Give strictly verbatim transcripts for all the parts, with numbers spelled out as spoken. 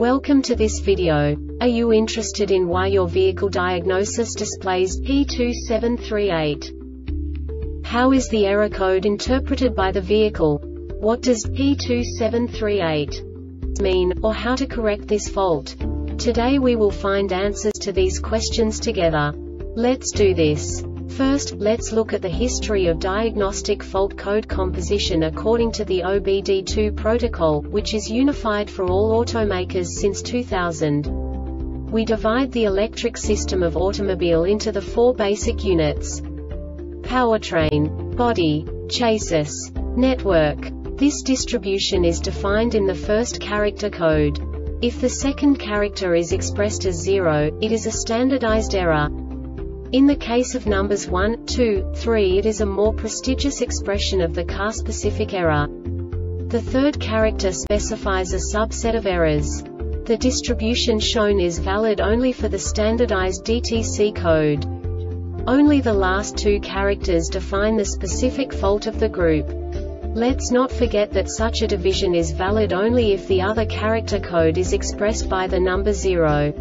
Welcome to this video. Are you interested in why your vehicle diagnosis displays P two seven three eight? How is the error code interpreted by the vehicle? What does P two seven three eight mean, or how to correct this fault? Today we will find answers to these questions together. Let's do this. First, let's look at the history of diagnostic fault code composition according to the O B D two protocol, which is unified for all automakers since two thousand. We divide the electric system of automobile into the four basic units: powertrain, body, chassis, network. This distribution is defined in the first character code. If the second character is expressed as zero, it is a standardized error. In the case of numbers one, two, three, it is a more prestigious expression of the car-specific error. The third character specifies a subset of errors. The distribution shown is valid only for the standardized D T C code. Only the last two characters define the specific fault of the group. Let's not forget that such a division is valid only if the other character code is expressed by the number zero.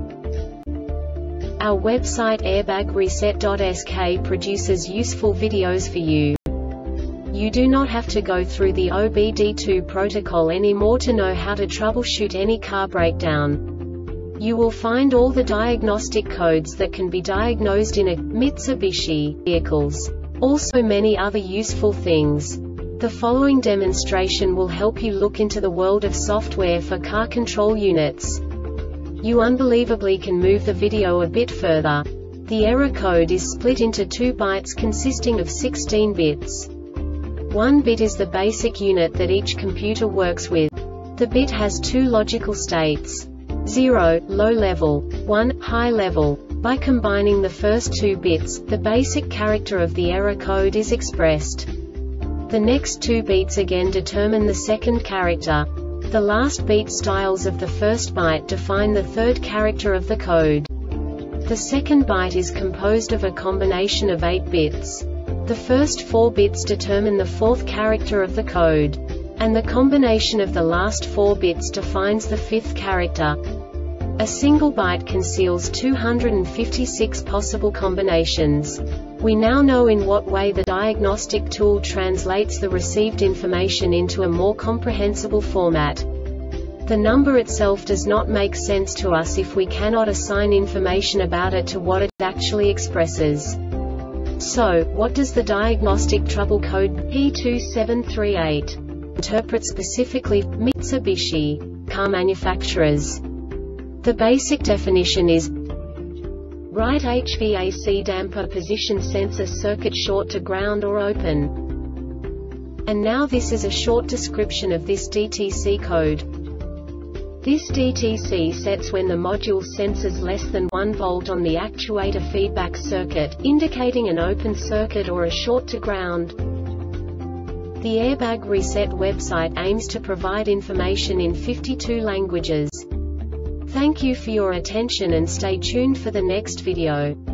Our website airbag reset dot S K produces useful videos for you. You do not have to go through the O B D two protocol anymore to know how to troubleshoot any car breakdown. You will find all the diagnostic codes that can be diagnosed in a Mitsubishi vehicles. Also many other useful things. The following demonstration will help you look into the world of software for car control units. You unbelievably can move the video a bit further. The error code is split into two bytes consisting of sixteen bits. One bit is the basic unit that each computer works with. The bit has two logical states: zero, low level, one, high level. By combining the first two bits, the basic character of the error code is expressed. The next two beats again determine the second character. The last beat styles of the first byte define the third character of the code. The second byte is composed of a combination of eight bits. The first four bits determine the fourth character of the code. And the combination of the last four bits defines the fifth character. A single byte conceals two hundred fifty-six possible combinations. We now know in what way the diagnostic tool translates the received information into a more comprehensible format. The number itself does not make sense to us if we cannot assign information about it to what it actually expresses. So, what does the diagnostic trouble code P two seven three eight interpret specifically for Mitsubishi car manufacturers? The basic definition is: right H V A C damper position sensor circuit short to ground or open. And now this is a short description of this D T C code. This D T C sets when the module senses less than one volt on the actuator feedback circuit, indicating an open circuit or a short to ground. The Airbag Reset website aims to provide information in fifty-two languages. Thank you for your attention and stay tuned for the next video.